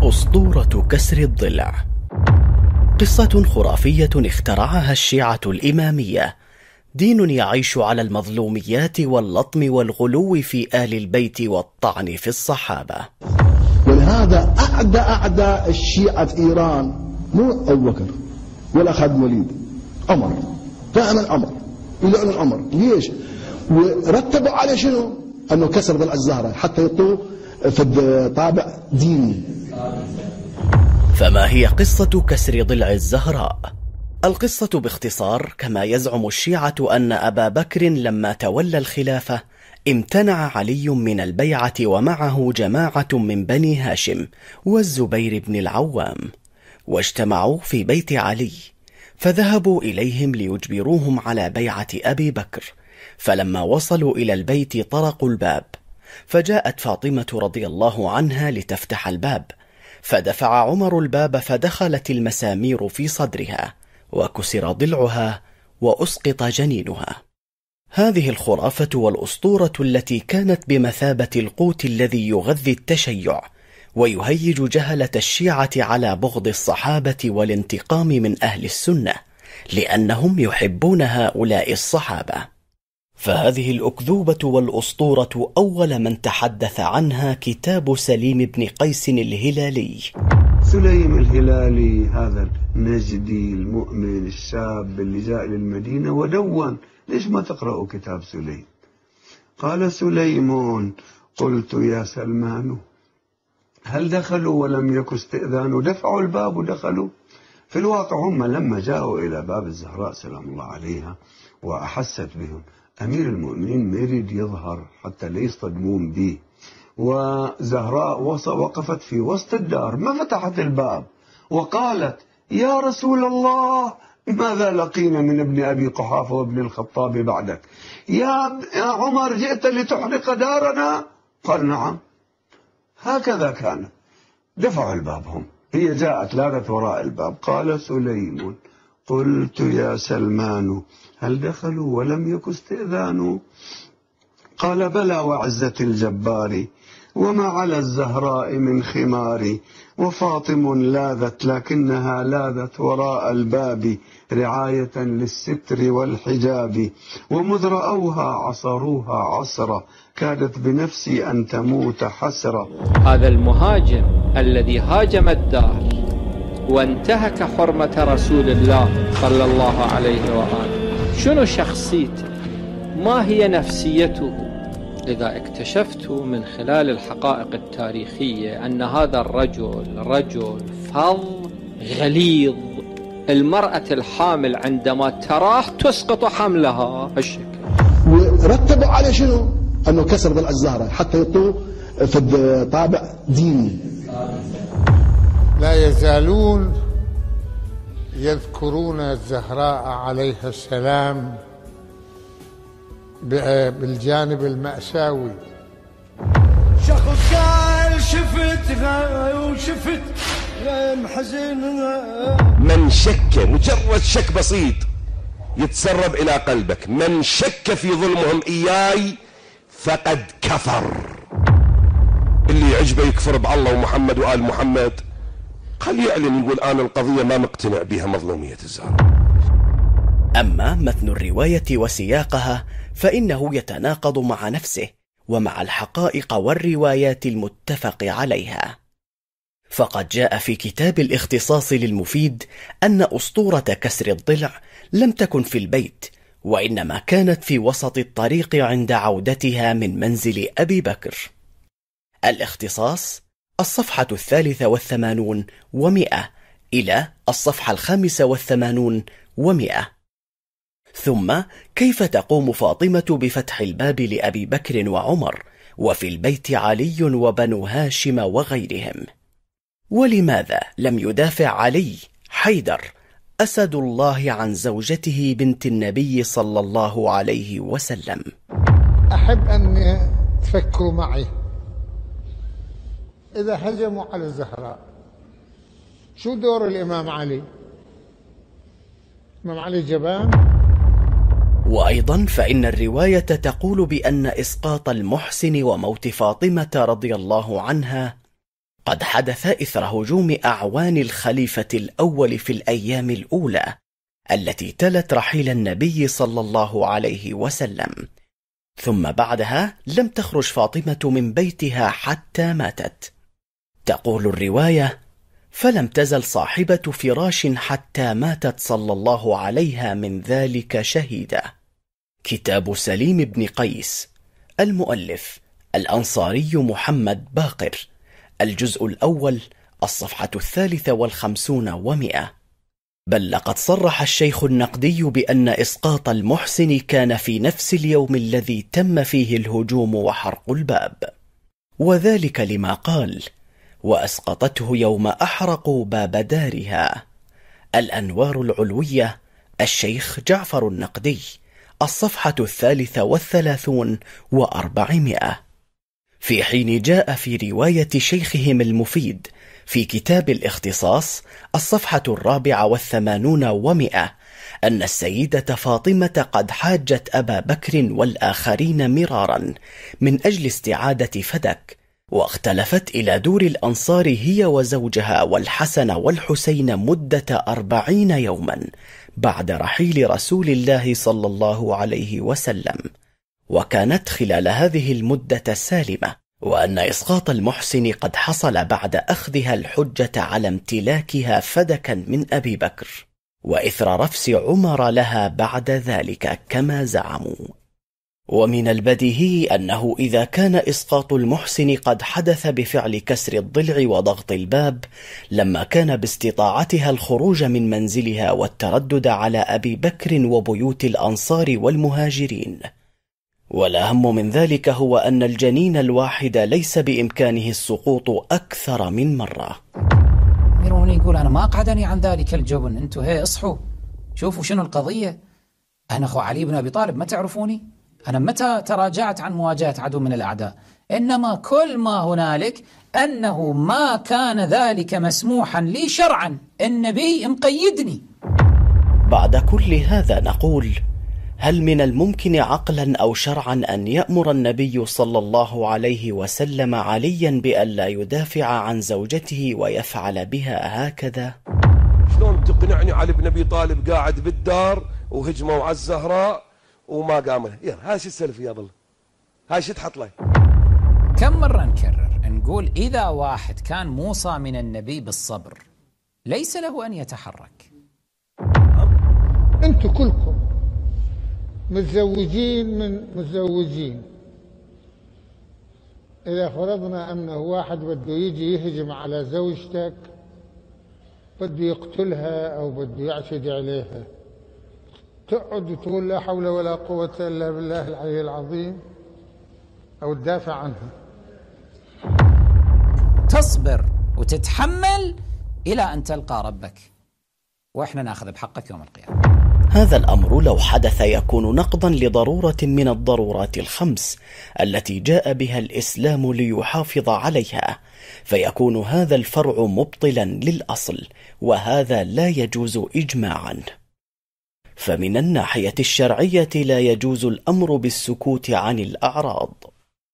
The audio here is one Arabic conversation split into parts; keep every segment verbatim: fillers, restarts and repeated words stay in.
أسطورة كسر الضلع. قصة خرافية اخترعها الشيعة الإمامية، دين يعيش على المظلوميات واللطم والغلو في آل البيت والطعن في الصحابة. ولهذا أعدى أعدى الشيعة في إيران مو أبو بكر ولا خالد بن الوليد، عمر، دائما عمر، يلعنون عمر. ليش؟ ورتبوا عليه شنو؟ أنه كسر ضلع الزهرة حتى يطوه في طابع ديني. فما هي قصة كسر ضلع الزهراء؟ القصة باختصار كما يزعم الشيعة أن أبا بكر لما تولى الخلافة امتنع علي من البيعة ومعه جماعة من بني هاشم والزبير بن العوام، واجتمعوا في بيت علي، فذهبوا إليهم ليجبروهم على بيعة أبي بكر. فلما وصلوا إلى البيت طرقوا الباب، فجاءت فاطمة رضي الله عنها لتفتح الباب، فدفع عمر الباب فدخلت المسامير في صدرها وكسر ضلعها وأسقط جنينها. هذه الخرافة والأسطورة التي كانت بمثابة القوت الذي يغذي التشيع ويهيج جهلة الشيعة على بغض الصحابة والانتقام من أهل السنة، لأنهم يحبون هؤلاء الصحابة. فهذه الأكذوبة والأسطورة أول من تحدث عنها كتاب سليم بن قيس الهلالي. سليم الهلالي هذا النجدي المؤمن الشاب اللي جاء للمدينة ودون، ليش ما تقرأوا كتاب سليم؟ قال سليم: قلت يا سلمان هل دخلوا ولم يكن استئذان؟ دفعوا الباب ودخلوا. في الواقع هم لما جاءوا إلى باب الزهراء سلام الله عليها وأحست بهم، أمير المؤمنين ما يريد يظهر حتى لا يصطدمون به، وزهراء وقفت في وسط الدار ما فتحت الباب وقالت: يا رسول الله ماذا لقينا من ابن أبي قحافة وابن الخطاب بعدك؟ يا عمر جئت لتحرق دارنا؟ قال: نعم. هكذا كان. دفعوا الباب هم، هي جاءت لاغت وراء الباب. قال سليم: قلت يا سلمان هل دخلوا ولم يكن استئذان؟ قال: بلى وعزة الجبار وما على الزهراء من خمار، وفاطم لاذت لكنها لاذت وراء الباب رعاية للستر والحجاب، ومذ رأوها عصروها عصرة كادت بنفسي أن تموت حسرة. هذا المهاجم الذي هاجم الدار وانتهك حرمة رسول الله صلى الله عليه وآله، شنو شخصيته؟ ما هي نفسيته؟ لذا اكتشفت من خلال الحقائق التاريخية أن هذا الرجل رجل فظ غليظ. المرأة الحامل عندما تراه تسقط حملها هالشكل. ورتبوا عليه شنو؟ أنه كسر ضلع الزهرة حتى يطوه في طابع ديني. لا يزالون يذكرون الزهراء عليها السلام بالجانب المأساوي. شخص قال شفتها وشفت محزن. من شك، مجرد شك بسيط يتسرب إلى قلبك، من شك في ظلمهم إياي فقد كفر. اللي يعجبه يكفر بالله ومحمد وآل محمد، خليه يعلن يقول أنا القضية ما مقتنع بها، مظلومية الزهراء. أما متن الرواية وسياقها فإنه يتناقض مع نفسه ومع الحقائق والروايات المتفق عليها. فقد جاء في كتاب الاختصاص للمفيد أن أسطورة كسر الضلع لم تكن في البيت، وإنما كانت في وسط الطريق عند عودتها من منزل أبي بكر. الاختصاص الصفحة الثالثة والثمانون ومئة إلى الصفحة الخامسة والثمانون ومئة. ثم كيف تقوم فاطمة بفتح الباب لأبي بكر وعمر وفي البيت علي وبنو هاشم وغيرهم؟ ولماذا لم يدافع علي حيدر أسد الله عن زوجته بنت النبي صلى الله عليه وسلم؟ أحب أن تفكروا معي، إذا هجموا على الزهراء شو دور الإمام علي؟ الإمام علي جبان. وأيضا فإن الرواية تقول بأن إسقاط المحسن وموت فاطمة رضي الله عنها قد حدث إثر هجوم أعوان الخليفة الأول في الأيام الأولى التي تلت رحيل النبي صلى الله عليه وسلم، ثم بعدها لم تخرج فاطمة من بيتها حتى ماتت. تقول الرواية: فلم تزل صاحبة فراش حتى ماتت صلى الله عليها من ذلك شهيدة. كتاب سليم بن قيس، المؤلف الأنصاري محمد باقر، الجزء الأول، الصفحة الثالثة والخمسون ومئة. بل لقد صرح الشيخ النقدي بأن إسقاط المحسن كان في نفس اليوم الذي تم فيه الهجوم وحرق الباب، وذلك لما قال: وأسقطته يوم أحرقوا باب دارها. الأنوار العلوية، الشيخ جعفر النقدي، الصفحة الثالثة والثلاثون وأربعمائة. في حين جاء في رواية شيخهم المفيد في كتاب الاختصاص الصفحة الرابعة والثمانون ومئة أن السيدة فاطمة قد حاجت أبا بكر والآخرين مرارا من أجل استعادة فدك، واختلفت إلى دور الأنصار هي وزوجها والحسن والحسين مدة أربعين يوما بعد رحيل رسول الله صلى الله عليه وسلم، وكانت خلال هذه المدة سالمة، وأن إسقاط المحسن قد حصل بعد أخذها الحجة على امتلاكها فدكا من أبي بكر، وإثر رفس عمر لها بعد ذلك كما زعموا. ومن البديهي أنه إذا كان إسقاط المحسن قد حدث بفعل كسر الضلع وضغط الباب، لما كان باستطاعتها الخروج من منزلها والتردد على أبي بكر وبيوت الأنصار والمهاجرين. والأهم من ذلك هو أن الجنين الواحد ليس بإمكانه السقوط أكثر من مرة. أميرون يقول: أنا ما قعدني عن ذلك الجبن، أنتوا هي اصحوا شوفوا شنو القضية. أنا أخو علي بن أبي طالب، ما تعرفوني؟ أنا متى تراجعت عن مواجهة عدو من الأعداء؟ إنما كل ما هنالك أنه ما كان ذلك مسموحا لي شرعا، النبي مقيدني. بعد كل هذا نقول: هل من الممكن عقلا أو شرعا أن يأمر النبي صلى الله عليه وسلم عليا بأن لا يدافع عن زوجته ويفعل بها هكذا؟ شلون تقنعني علي بن أبي طالب قاعد بالدار وهجموا على الزهراء وما قام له؟ يلا هاي شو السلف يا ظل، هاي شو تحط له؟ كم مرة نكرر نقول إذا واحد كان موصى من النبي بالصبر ليس له أن يتحرك. أنتوا كلكم متزوجين من متزوجين، إذا فرضنا أنه واحد بده يجي يهجم على زوجتك، بده يقتلها أو بده يعتدي عليها، تقعد وتقول لا حول ولا قوة إلا بالله العلي العظيم أو تدافع عنها؟ تصبر وتتحمل إلى أن تلقى ربك، وإحنا نأخذ بحقك يوم القيامة. هذا الأمر لو حدث يكون نقضا لضرورة من الضرورات الخمس التي جاء بها الإسلام ليحافظ عليها، فيكون هذا الفرع مبطلا للأصل، وهذا لا يجوز إجماعا. فمن الناحية الشرعية لا يجوز الأمر بالسكوت عن الأعراض،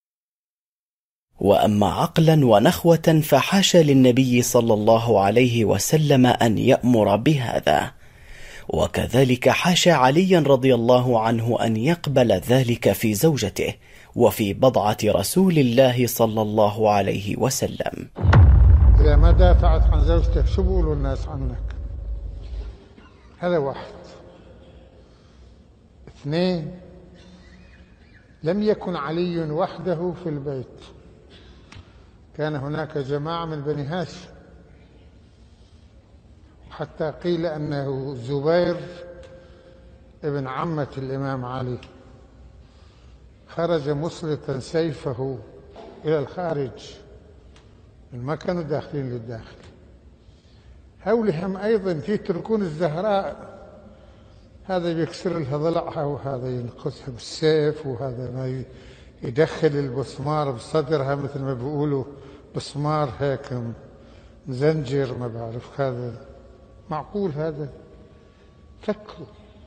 وأما عقلا ونخوة فحاشا للنبي صلى الله عليه وسلم أن يأمر بهذا، وكذلك حاشا عليا رضي الله عنه أن يقبل ذلك في زوجته وفي بضعة رسول الله صلى الله عليه وسلم. إذا ما دافعت عن زوجتك شو بيقولوا الناس عنك؟ هذا واحد. اثنين، لم يكن علي وحده في البيت، كان هناك جماعة من بني هاشم، حتى قيل أنه زبير ابن عمة الإمام علي خرج مسلطا سيفه إلى الخارج، ما كانوا داخلين للداخل. هؤلاء أيضا يتركون الزهراء، هذا يكسر لها ضلعها وهذا ينقصها بالسيف وهذا ما يدخل البسمار بصدرها مثل ما بيقولوا بسمار هيك مزنجر، ما بعرف هذا معقول؟ هذا فكروا.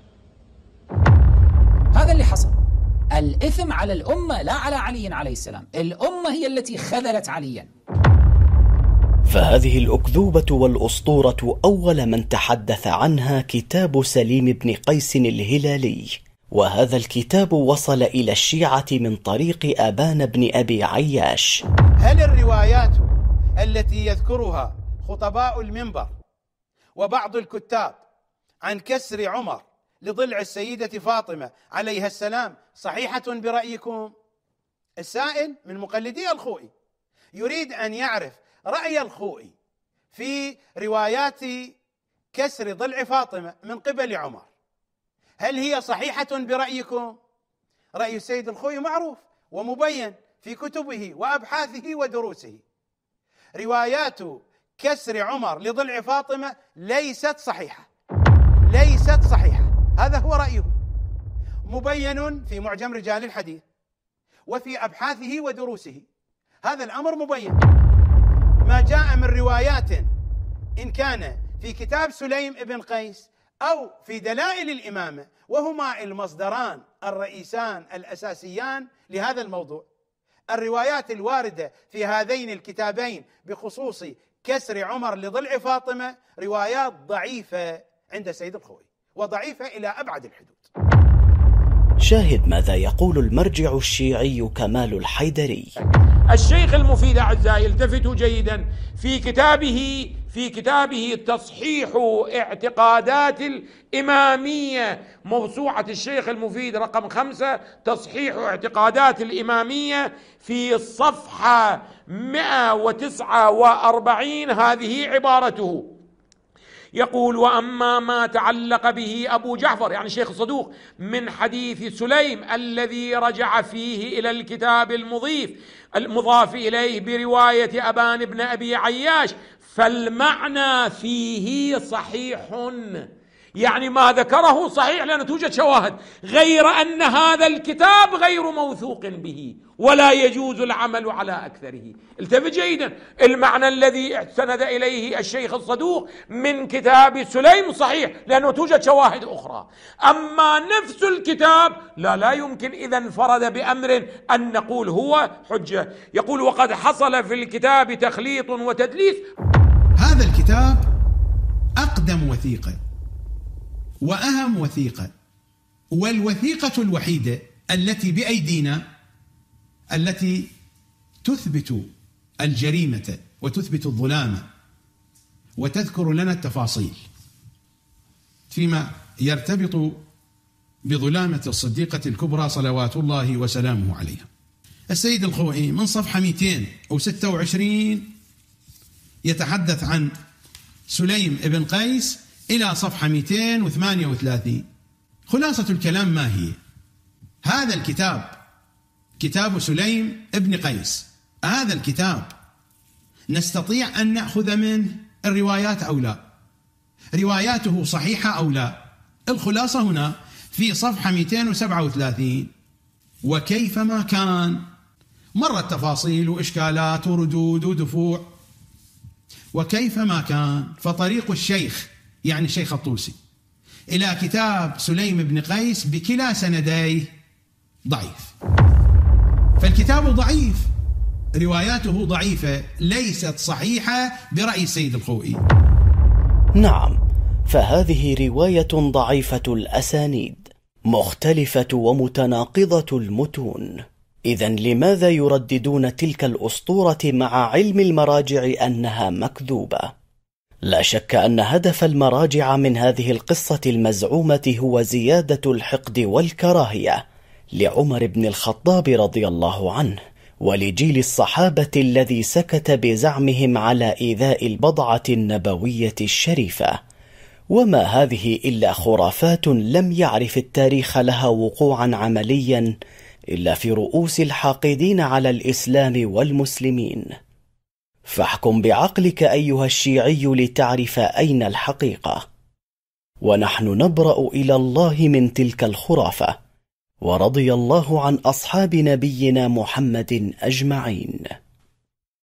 هذا اللي حصل. الإثم على الأمة لا على علي عليه السلام، الأمة هي التي خذلت عليا. فهذه الأكذوبة والأسطورة أول من تحدث عنها كتاب سليم بن قيس الهلالي، وهذا الكتاب وصل إلى الشيعة من طريق أبان بن أبي عياش. هل الروايات التي يذكرها خطباء المنبر وبعض الكتاب عن كسر عمر لضلع السيدة فاطمة عليها السلام صحيحة برأيكم؟ السائل من مقلدي الخوئي يريد أن يعرف رأي الخوئي في روايات كسر ضلع فاطمة من قبل عمر، هل هي صحيحة برأيكم؟ رأي السيد الخوئي معروف ومبين في كتبه وأبحاثه ودروسه. روايات كسر عمر لضلع فاطمة ليست صحيحة، ليست صحيحة، هذا هو رأيه، مبين في معجم رجال الحديث وفي أبحاثه ودروسه، هذا الأمر مبين. ما جاء من روايات إن كان في كتاب سليم بن قيس أو في دلائل الإمامة، وهما المصدران الرئيسان الأساسيان لهذا الموضوع، الروايات الواردة في هذين الكتابين بخصوص كسر عمر لضلع فاطمة روايات ضعيفة عند سيد الخوئي، وضعيفة إلى أبعد الحدود. شاهد ماذا يقول المرجع الشيعي كمال الحيدري. الشيخ المفيد أعزائي التفتوا جيدا في كتابه في كتابه تصحيح اعتقادات الإمامية، موسوعة الشيخ المفيد رقم خمسة، تصحيح اعتقادات الإمامية، في الصفحة مئة وتسعة وأربعين هذه عبارته، يقول: وأما ما تعلق به أبو جعفر يعني الشيخ الصدوق من حديث سليم الذي رجع فيه إلى الكتاب المضيف المضاف إليه برواية أبان بن أبي عياش، فالمعنى فيه صحيح، يعني ما ذكره صحيح لأن توجد شواهد، غير أن هذا الكتاب غير موثوق به ولا يجوز العمل على أكثره. التفت جيدا، المعنى الذي استند إليه الشيخ الصدوق من كتاب سليم صحيح لأنه توجد شواهد أخرى، أما نفس الكتاب لا لا يمكن إذا انفرد بأمر أن نقول هو حجة. يقول: وقد حصل في الكتاب تخليط وتدليس. هذا الكتاب أقدم وثيقة وأهم وثيقة، والوثيقة الوحيدة التي بأيدينا التي تثبت الجريمة وتثبت الظلام وتذكر لنا التفاصيل فيما يرتبط بظلامة الصديقة الكبرى صلوات الله وسلامه عليها. السيد الخوئي من صفحة مئتين وستة وعشرين يتحدث عن سليم بن قيس إلى صفحة مئتين وثمانية وثلاثين. خلاصة الكلام ما هي؟ هذا الكتاب كتاب سليم بن قيس، هذا الكتاب نستطيع أن نأخذ منه الروايات أو لا، رواياته صحيحة أو لا. الخلاصة هنا في صفحة مئتين وسبعة وثلاثين: وكيفما كان، مرت تفاصيل وإشكالات وردود ودفوع، وكيفما كان فطريق الشيخ يعني الشيخ الطوسي إلى كتاب سليم بن قيس بكلا سنديه ضعيف، فالكتاب ضعيف، رواياته ضعيفة ليست صحيحة برأي السيد الخوئي. نعم، فهذه رواية ضعيفة الأسانيد، مختلفة ومتناقضة المتون. إذن لماذا يرددون تلك الأسطورة مع علم المراجع أنها مكذوبة؟ لا شك أن هدف المراجع من هذه القصة المزعومة هو زيادة الحقد والكراهية لعمر بن الخطاب رضي الله عنه ولجيل الصحابة الذي سكت بزعمهم على إيذاء البضعة النبوية الشريفة، وما هذه إلا خرافات لم يعرف التاريخ لها وقوعا عمليا إلا في رؤوس الحاقدين على الإسلام والمسلمين. فاحكم بعقلك أيها الشيعي لتعرف أين الحقيقة. ونحن نبرأ إلى الله من تلك الخرافة، ورضي الله عن أصحاب نبينا محمد أجمعين.